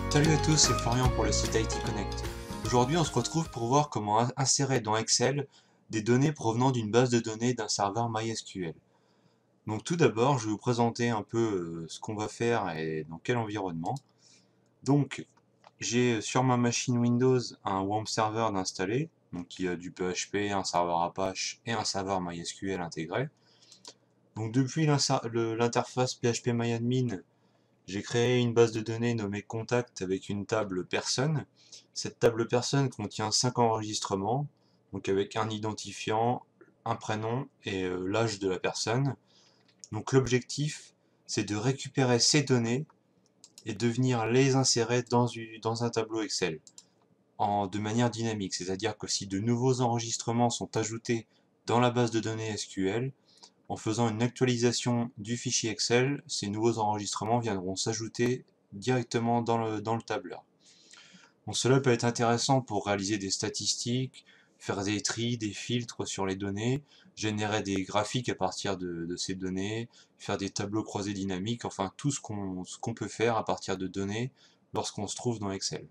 Salut à tous, c'est Florian pour le site IT Connect. Aujourd'hui, on se retrouve pour voir comment insérer dans Excel des données provenant d'une base de données d'un serveur MySQL. Donc tout d'abord, je vais vous présenter un peu ce qu'on va faire et dans quel environnement. Donc, j'ai sur ma machine Windows un WAMP server d'installer, donc qui a du PHP, un serveur Apache et un serveur MySQL intégré. Donc depuis l'interface PHP-MyAdmin, j'ai créé une base de données nommée Contact avec une table personne. Cette table personne contient 5 enregistrements, donc avec un identifiant, un prénom et l'âge de la personne. Donc l'objectif, c'est de récupérer ces données et de venir les insérer dans un tableau Excel de manière dynamique. C'est-à-dire que si de nouveaux enregistrements sont ajoutés dans la base de données SQL, en faisant une actualisation du fichier Excel, ces nouveaux enregistrements viendront s'ajouter directement dans le tableur. Donc cela peut être intéressant pour réaliser des statistiques, faire des tris, des filtres sur les données, générer des graphiques à partir de ces données, faire des tableaux croisés dynamiques, enfin tout ce qu'on peut faire à partir de données lorsqu'on se trouve dans Excel.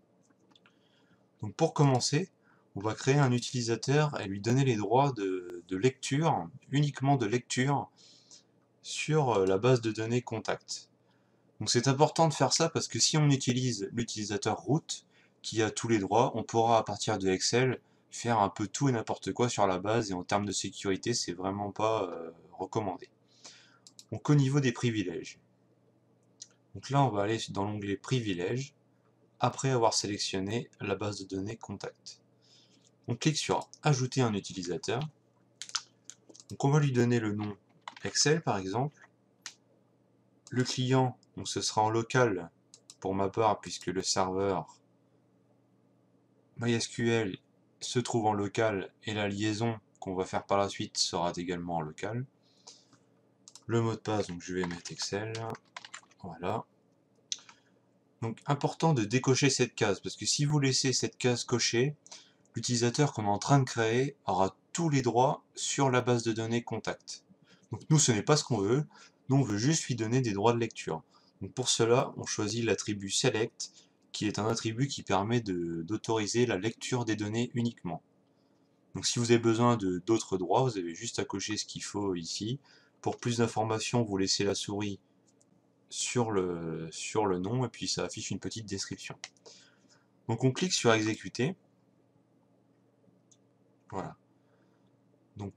Donc pour commencer, on va créer un utilisateur et lui donner les droits de lecture, uniquement de lecture, sur la base de données contact. Donc c'est important de faire ça parce que si on utilise l'utilisateur root, qui a tous les droits, on pourra à partir de Excel faire un peu tout et n'importe quoi sur la base, et en termes de sécurité, c'est vraiment pas recommandé. Donc au niveau des privilèges. Donc là on va aller dans l'onglet privilèges, après avoir sélectionné la base de données contact. On clique sur ajouter un utilisateur. Donc on va lui donner le nom Excel par exemple. Le client, donc ce sera en local pour ma part puisque le serveur MySQL se trouve en local et la liaison qu'on va faire par la suite sera également en local. Le mot de passe, donc je vais mettre Excel. Voilà. Donc important de décocher cette case parce que si vous laissez cette case cochée, l'utilisateur qu'on est en train de créer aura tous les droits sur la base de données contact. Donc nous ce n'est pas ce qu'on veut, nous on veut juste lui donner des droits de lecture. Donc pour cela on choisit l'attribut select qui est un attribut qui permet d'autoriser la lecture des données uniquement. Donc si vous avez besoin d'autres droits, vous avez juste à cocher ce qu'il faut ici. Pour plus d'informations, vous laissez la souris sur le nom et puis ça affiche une petite description. Donc on clique sur exécuter. Voilà. Donc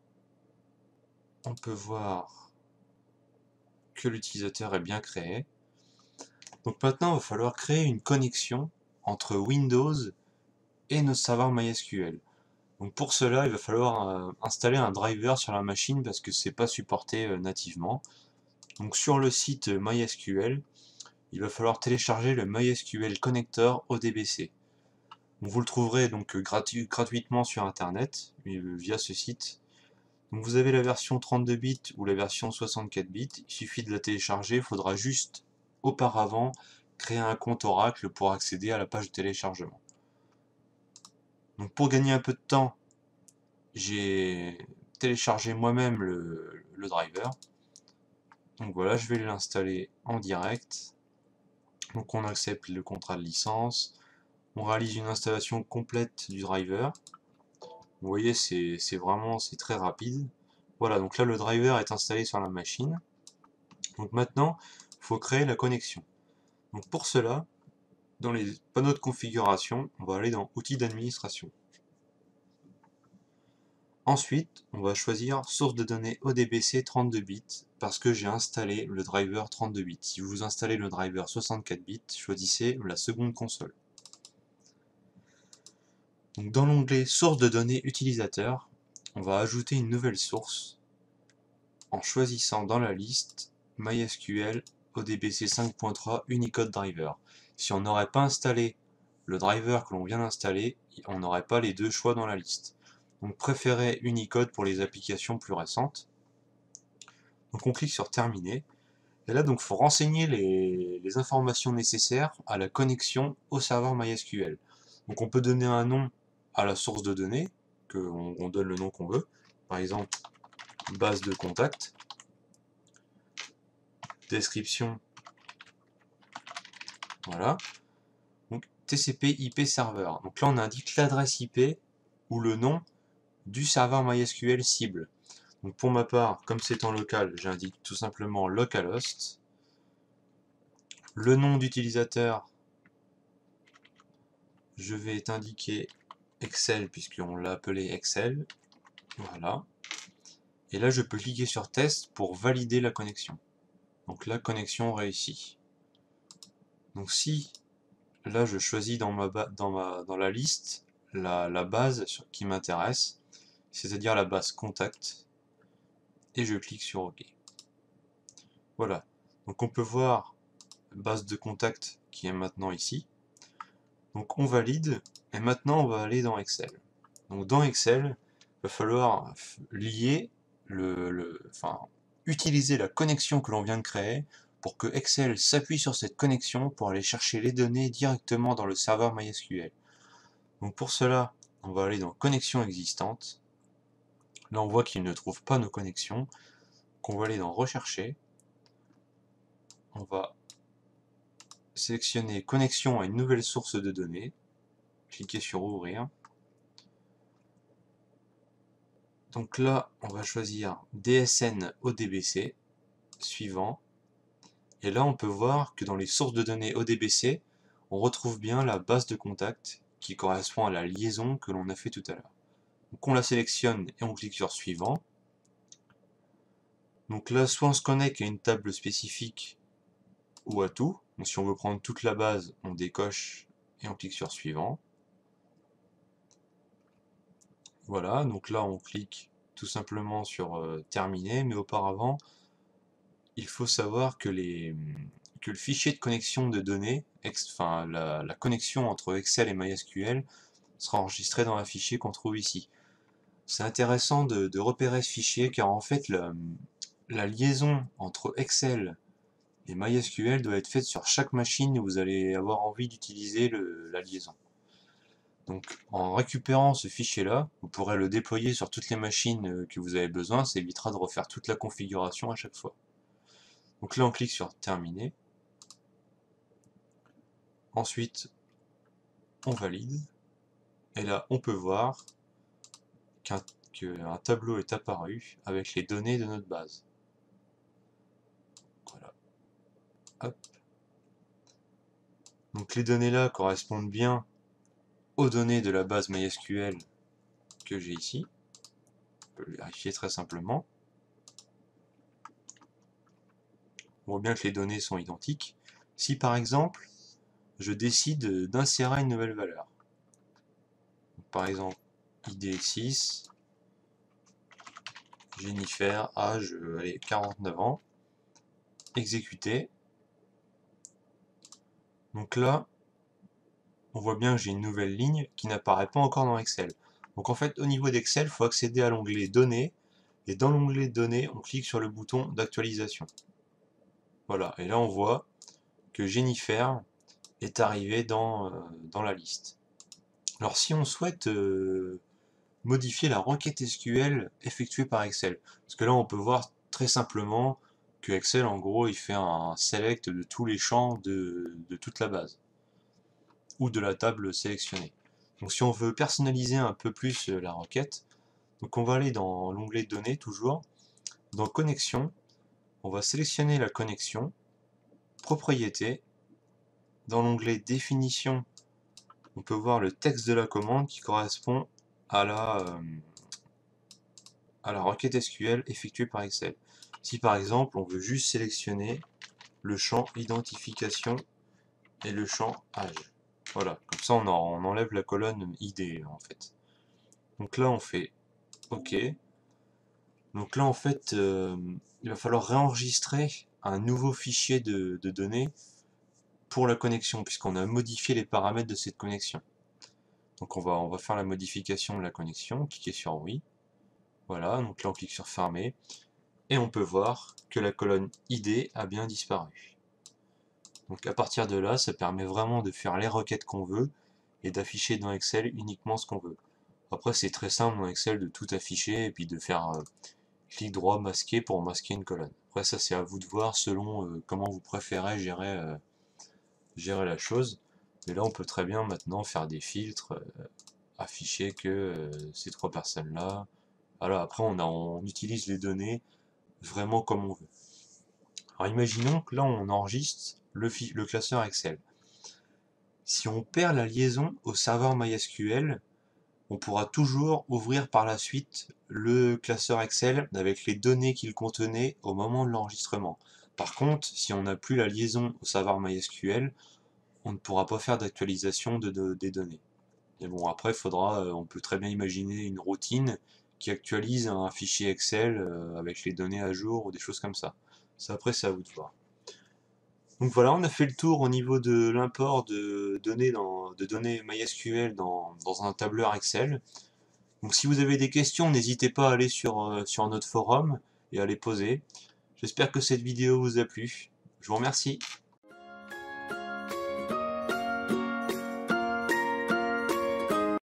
on peut voir que l'utilisateur est bien créé. Donc maintenant, il va falloir créer une connexion entre Windows et notre serveur MySQL. Donc pour cela, il va falloir installer un driver sur la machine parce que c'est pas supporté nativement. Donc sur le site MySQL, il va falloir télécharger le MySQL Connector ODBC. Vous le trouverez donc gratuitement sur internet via ce site. Donc vous avez la version 32 bits ou la version 64 bits, il suffit de la télécharger, il faudra juste auparavant créer un compte Oracle pour accéder à la page de téléchargement. Donc pour gagner un peu de temps, j'ai téléchargé moi-même le driver. Donc voilà, je vais l'installer en direct. Donc on accepte le contrat de licence, on réalise une installation complète du driver. Vous voyez, c'est très rapide. Voilà, donc là le driver est installé sur la machine. Donc maintenant, il faut créer la connexion. Donc pour cela, dans les panneaux de configuration, on va aller dans Outils d'administration. Ensuite, on va choisir source de données ODBC 32 bits parce que j'ai installé le driver 32 bits. Si vous installez le driver 64 bits, choisissez la seconde console. Donc dans l'onglet source de données utilisateur, on va ajouter une nouvelle source en choisissant dans la liste MySQL ODBC 5.3 Unicode Driver. Si on n'aurait pas installé le driver que l'on vient d'installer, on n'aurait pas les deux choix dans la liste. Donc préférez Unicode pour les applications plus récentes. Donc on clique sur terminer. Et là donc il faut renseigner les informations nécessaires à la connexion au serveur MySQL. Donc on peut donner un nom à la source de données, on donne le nom qu'on veut. Par exemple, base de contact. Description, Voilà. Donc TCP IP serveur. Donc là on indique l'adresse IP ou le nom du serveur MySQL cible. Donc pour ma part, comme c'est en local, j'indique tout simplement localhost. Le nom d'utilisateur, je vais indiquer Excel puisqu'on l'a appelé Excel. Voilà. Et là je peux cliquer sur test pour valider la connexion. Donc la connexion réussie. Donc si là je choisis dans la liste la base qui m'intéresse, c'est-à-dire la base contact, et je clique sur OK. Voilà. Donc on peut voir base de contact qui est maintenant ici. Donc on valide, et maintenant on va aller dans Excel. Donc dans Excel, il va falloir lier utiliser la connexion que l'on vient de créer pour que Excel s'appuie sur cette connexion pour aller chercher les données directement dans le serveur MySQL. Donc pour cela, on va aller dans connexion existante. Là on voit qu'il ne trouve pas nos connexions. Donc on va aller dans rechercher. On va sélectionner connexion à une nouvelle source de données. Cliquez sur ouvrir. Donc là, on va choisir DSN ODBC, suivant. Et là, on peut voir que dans les sources de données ODBC, on retrouve bien la base de contact qui correspond à la liaison que l'on a fait tout à l'heure. Donc on la sélectionne et on clique sur suivant. Donc là, soit on se connecte à une table spécifique ou à tout. Donc si on veut prendre toute la base, on décoche et on clique sur suivant. Voilà, donc là on clique tout simplement sur terminer, mais auparavant, il faut savoir que le fichier de connexion de données, la connexion entre Excel et MySQL, sera enregistré dans un fichier qu'on trouve ici. C'est intéressant de repérer ce fichier car en fait la liaison entre Excel et MySQL doit être faite sur chaque machine où vous allez avoir envie d'utiliser la liaison. Donc en récupérant ce fichier là, vous pourrez le déployer sur toutes les machines que vous avez besoin, ça évitera de refaire toute la configuration à chaque fois. Donc là on clique sur terminer. Ensuite on valide. Et là on peut voir qu'un tableau est apparu avec les données de notre base. Voilà. Hop. Donc les données là correspondent bien aux données de la base MySQL que j'ai ici. On peut le vérifier très simplement. On voit bien que les données sont identiques. Si par exemple je décide d'insérer une nouvelle valeur, par exemple ID6, Jennifer, âge 49 ans, exécuter. Donc là, on voit bien que j'ai une nouvelle ligne qui n'apparaît pas encore dans Excel. Donc en fait, au niveau d'Excel, il faut accéder à l'onglet Données, et dans l'onglet Données, on clique sur le bouton d'actualisation. Voilà, et là on voit que Jennifer est arrivé dans la liste. Alors si on souhaite modifier la requête SQL effectuée par Excel, parce que là on peut voir très simplement que Excel en gros il fait un select de tous les champs de toute la base, ou de la table sélectionnée. Donc si on veut personnaliser un peu plus la requête, donc on va aller dans l'onglet données toujours, dans connexion, on va sélectionner la connexion, propriété, dans l'onglet définition, on peut voir le texte de la commande qui correspond à la requête SQL effectuée par Excel. Si par exemple on veut juste sélectionner le champ identification et le champ âge. Voilà, comme ça on enlève la colonne ID en fait. Donc là on fait OK. Donc là en fait il va falloir réenregistrer un nouveau fichier de données pour la connexion puisqu'on a modifié les paramètres de cette connexion. Donc on va faire la modification de la connexion, cliquez sur oui. Voilà, donc là on clique sur fermer. Et on peut voir que la colonne ID a bien disparu. Donc à partir de là, ça permet vraiment de faire les requêtes qu'on veut et d'afficher dans Excel uniquement ce qu'on veut. Après c'est très simple dans Excel de tout afficher et puis de faire clic droit masquer pour masquer une colonne. Après ça c'est à vous de voir selon comment vous préférez gérer la chose. Mais là, on peut très bien maintenant faire des filtres, afficher que ces 3 personnes-là. Voilà, après, on utilise les données vraiment comme on veut. Alors imaginons que là, on enregistre le classeur Excel. Si on perd la liaison au serveur MySQL, on pourra toujours ouvrir par la suite le classeur Excel avec les données qu'il contenait au moment de l'enregistrement. Par contre, si on n'a plus la liaison au serveur MySQL, on ne pourra pas faire d'actualisation des données. Et bon, après, on peut très bien imaginer une routine qui actualise un fichier Excel avec les données à jour ou des choses comme ça. Ça, après, c'est à vous de voir. Donc voilà, on a fait le tour au niveau de l'import de données MySQL dans un tableur Excel. Donc si vous avez des questions, n'hésitez pas à aller sur notre forum et à les poser. J'espère que cette vidéo vous a plu. Je vous remercie.